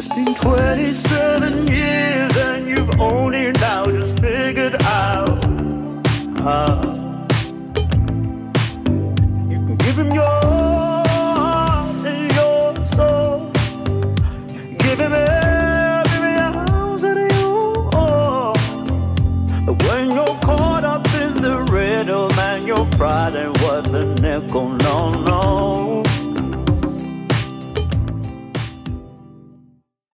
It's been 27 years and you've only now just figured out how you can give him your heart and your soul. Give him every ounce of you own. But when you're caught up in the riddle, man, your pride ain't worth a nickel, no, no.